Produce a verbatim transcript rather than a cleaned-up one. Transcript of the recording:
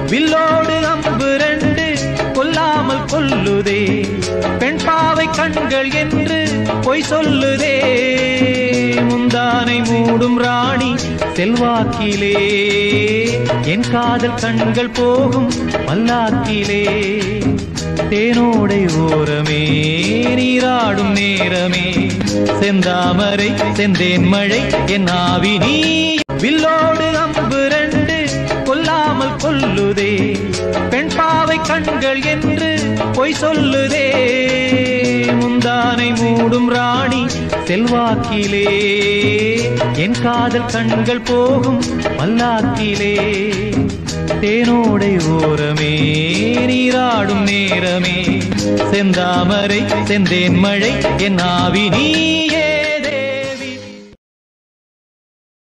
வில்லோடு அம்பு ரெண்டு கொல்லாமல் கொல்லுதே பெண் பாவை கண்கள் என்று பொய் சொல்லுதே முந்தானை மூடும் ராணி செல்வாக்கிலே என் காதல் கண்கள் போகும் பல்லாக்கிலே தேனோடை ஓரமே நீராடும் நேரமே செந்தாமரை செந்தேன் மழை என் ஆவி நீ வில்லோடு அம்பு ரெண்டு கொல்லாமல் கொல்லுதே பெண் பாவை கண்கள் என்று பொய் சொல்லுதே முந்தானை மூடும் ராணி செல்வாக்கிலே என் காதல் கண்கள் போகும் பல்லாக்கிலே தேனோடை ஓரமே நீராடும் நேரமே செந்தாமரை செந்தேன் மழை என் ஆவி நீ